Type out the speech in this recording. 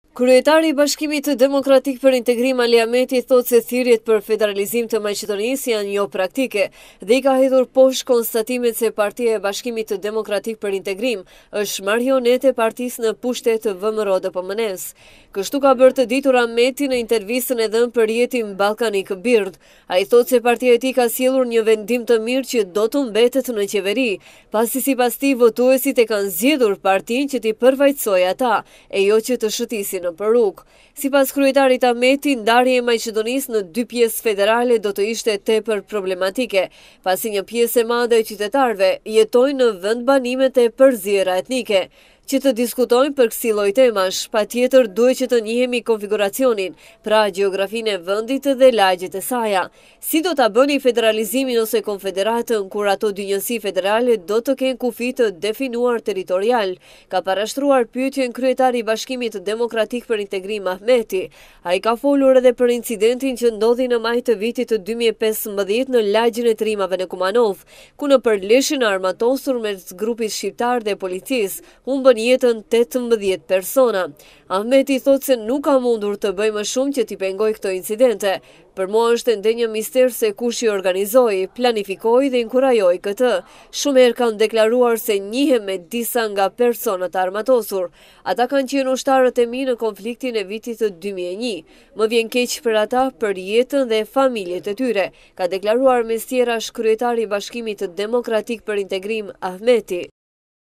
Kryetari i Bashkimit Demokratik për Integrim Ali Ahmeti thotë se thirrjet për federalizim të Maqedonisë janë jo praktike dhe i ka hedhur poshtë konstatimet se Partia e Bashkimit Demokratik për Integrim është marionete e partisë në pushtet të VMRO-DPMN-s. Kështu ka bërë të ditur Ahmeti në intervistën e dhënë për Jetim Ballkanik Bird. Ai thotë se partia e tij ka sjellur një vendim të mirë që do të mbetet në qeveri, pasi sipas tij votuesit e kanë zgjedhur partinë që t'i përfaqësojë ata, e jo që të shëtisin për rrugë. Sipas kryetarit Ahmeti, ndarja e Maqedonisë në dy pjesë federale do të ishte tepër problematike, pasi një pjesë e madhe e qytetarëve jetojnë në vend banimet e përzierjera etnike. Që të diskutojnë për kësi lloj temash, patjetër duhet që të njihemi konfiguracionin, pra gjeografinë e vendit dhe lagjet e saja. Si do ta bëni federalizimin ose konfederatën kur ato dy njësi federale do të kenë kufi të definuar territorial, ka parashtruar pyetjen kryetari i Bashkimit Demokratik për Integrim Ahmeti. Ai ka folur edhe për incidentin që ndodhi në maj të vitit të 2015 në lagjin e Trimave në Kumanov, ku në përleshjen e armatosur mes grupit shqiptar dhe policisë humbën jetën 18 persona. Ahmeti thotë se nuk ka mundur të bëjë më shumë që t'i pengoj këto incidente. Për mua është ende një mister se kush i organizoi, planifikoi dhe inkurajoi këtë. Shumë herë kanë deklaruar se njihem me disa nga personat armatosur. Ata kanë qenë ushtarët e mi në konfliktin e vitit të 2001. Më vjen keq për ata, për jetën dhe familjet e tyre, ka deklaruar mes tjerash kryetari i Bashkimit Demokratik për Integrim Ahmeti.